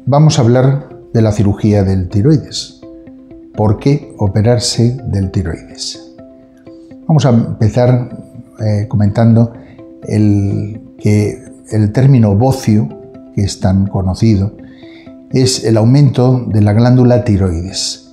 vamos a hablar de la cirugía del tiroides. ¿Por qué operarse del tiroides? Vamos a empezar comentando que el término bocio, que es tan conocido, es el aumento de la glándula tiroides,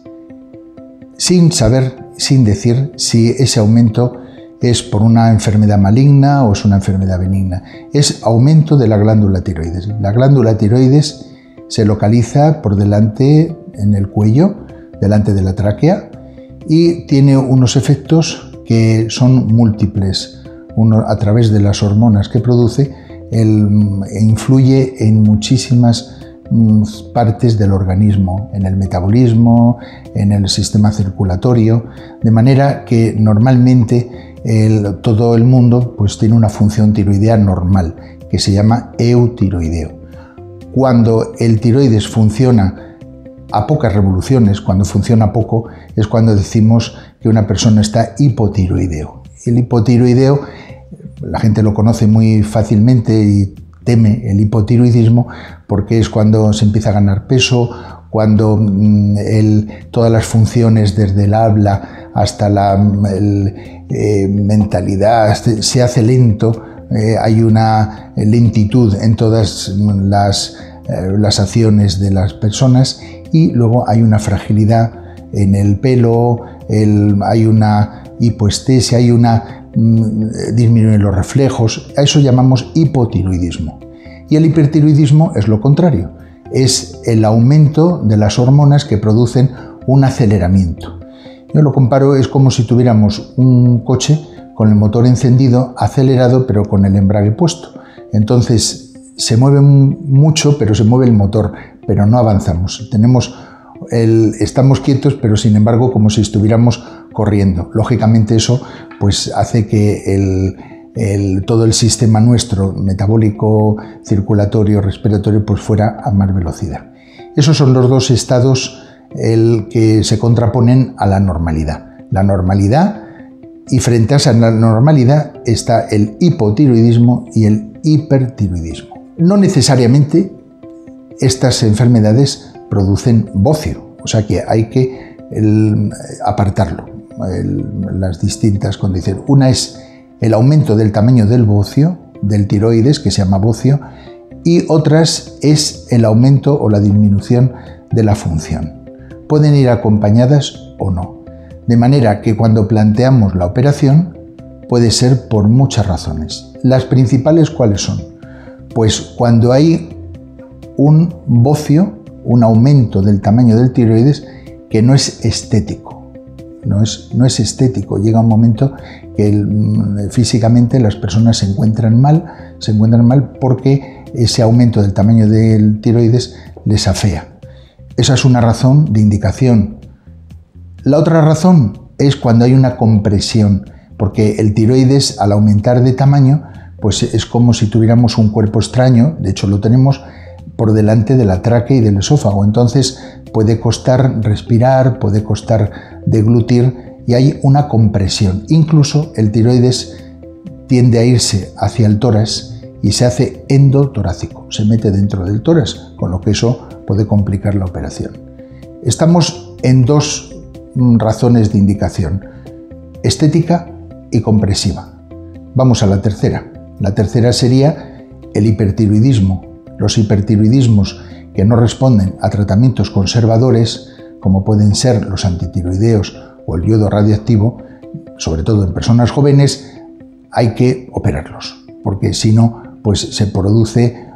sin decir si ese aumento es por una enfermedad maligna o es una enfermedad benigna. Es aumento de la glándula tiroides. La glándula tiroides se localiza por delante en el cuello, delante de la tráquea, y tiene unos efectos que son múltiples. Uno, a través de las hormonas que produce, influye en muchísimas partes del organismo, en el metabolismo, en el sistema circulatorio, de manera que normalmente todo el mundo pues, tiene una función tiroidea normal, que se llama eutiroideo. Cuando el tiroides funciona a pocas revoluciones, cuando funciona poco, es cuando decimos que una persona está hipotiroideo. El hipotiroideo, la gente lo conoce muy fácilmente y teme el hipotiroidismo porque es cuando se empieza a ganar peso, cuando todas las funciones desde el habla hasta la mentalidad se hace lento, hay una lentitud en todas las acciones de las personas y luego hay una fragilidad en el pelo, hay una hipoestesia, hay una disminuyen los reflejos. A eso llamamos hipotiroidismo. Y el hipertiroidismo es lo contrario, es el aumento de las hormonas que producen un aceleramiento. Yo lo comparo, es como si tuviéramos un coche con el motor encendido, acelerado, pero con el embrague puesto. Entonces se mueve mucho, pero se mueve el motor, pero no avanzamos. Estamos quietos, pero sin embargo como si estuviéramos corriendo. Lógicamente eso pues, hace que todo el sistema nuestro, metabólico, circulatorio, respiratorio, pues fuera a más velocidad. Esos son los dos estados que se contraponen a la normalidad. La normalidad, y frente a esa normalidad está el hipotiroidismo y el hipertiroidismo. No necesariamente estas enfermedades producen bocio, o sea que hay que apartarlo, las distintas condiciones. Una es el aumento del tamaño del bocio, del tiroides, que se llama bocio, y otras es el aumento o la disminución de la función. Pueden ir acompañadas o no, de manera que cuando planteamos la operación puede ser por muchas razones. Las principales, ¿cuáles son? Pues cuando hay un bocio, un aumento del tamaño del tiroides que no es estético. No es estético. Llega un momento que físicamente las personas se encuentran mal porque ese aumento del tamaño del tiroides les afea. Esa es una razón de indicación. La otra razón es cuando hay una compresión, porque el tiroides al aumentar de tamaño pues es como si tuviéramos un cuerpo extraño, de hecho lo tenemos por delante de la tráquea y del esófago, entonces puede costar respirar, puede costar deglutir y hay una compresión. Incluso el tiroides tiende a irse hacia el tórax y se hace endotorácico, se mete dentro del tórax, con lo que eso puede complicar la operación. Estamos en dos razones de indicación, estética y compresiva. Vamos a la tercera. La tercera sería el hipertiroidismo. Los hipertiroidismos que no responden a tratamientos conservadores, como pueden ser los antitiroideos o el yodo radioactivo, sobre todo en personas jóvenes, hay que operarlos, porque si no, pues se produce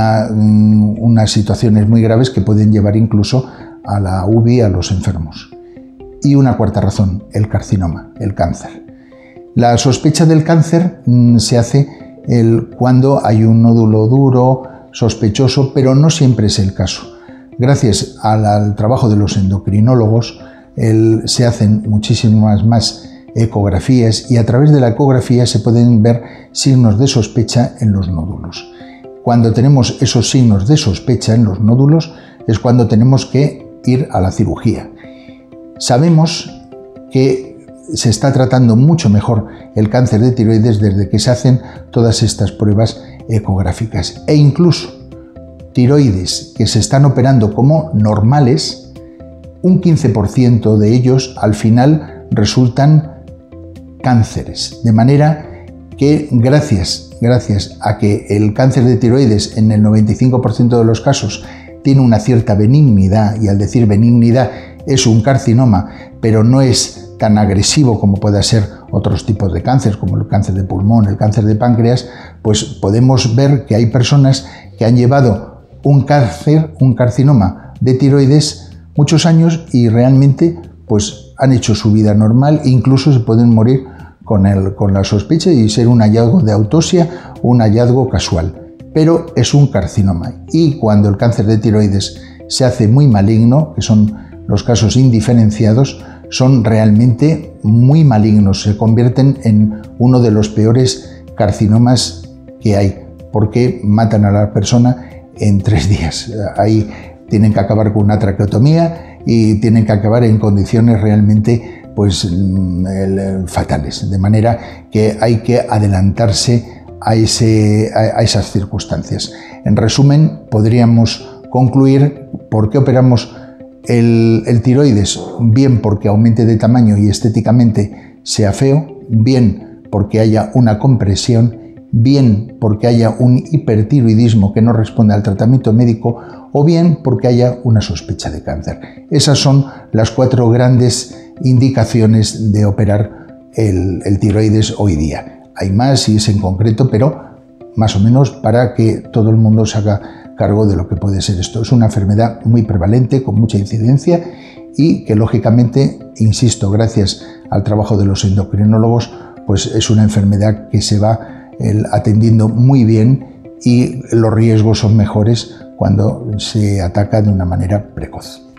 unas situaciones muy graves que pueden llevar incluso a la UBI a los enfermos. Y una cuarta razón, el carcinoma, el cáncer. La sospecha del cáncer se hace cuando hay un nódulo duro, sospechoso, pero no siempre es el caso. Gracias al trabajo de los endocrinólogos se hacen muchísimas más ecografías y a través de la ecografía se pueden ver signos de sospecha en los nódulos. Cuando tenemos esos signos de sospecha en los nódulos es cuando tenemos que ir a la cirugía. Sabemos que se está tratando mucho mejor el cáncer de tiroides desde que se hacen todas estas pruebas ecográficas e incluso tiroides que se están operando como normales, un 15% de ellos al final resultan cánceres. De manera que gracias a que el cáncer de tiroides en el 95% de los casos tiene una cierta benignidad, y al decir benignidad es un carcinoma, pero no es tan agresivo como pueda ser otros tipos de cáncer, como el cáncer de pulmón, el cáncer de páncreas, pues podemos ver que hay personas que han llevado un carcinoma de tiroides muchos años y realmente pues han hecho su vida normal e incluso se pueden morir con la sospecha y ser un hallazgo de autopsia o un hallazgo casual. Pero es un carcinoma, y cuando el cáncer de tiroides se hace muy maligno, que son los casos indiferenciados, son realmente muy malignos, se convierten en uno de los peores carcinomas que hay, porque matan a la persona en 3 días. Ahí tienen que acabar con una traqueotomía y tienen que acabar en condiciones realmente pues fatales, de manera que hay que adelantarse a esas circunstancias. En resumen, podríamos concluir por qué operamos el tiroides: bien porque aumente de tamaño y estéticamente sea feo, bien porque haya una compresión, bien porque haya un hipertiroidismo que no responde al tratamiento médico, o bien porque haya una sospecha de cáncer. Esas son las 4 grandes indicaciones de operar el tiroides hoy día. Hay más si es en concreto, pero más o menos para que todo el mundo se haga cargo de lo que puede ser esto. Es una enfermedad muy prevalente, con mucha incidencia, y que lógicamente, insisto, gracias al trabajo de los endocrinólogos, pues es una enfermedad que se va atendiendo muy bien y los riesgos son mejores cuando se ataca de una manera precoz.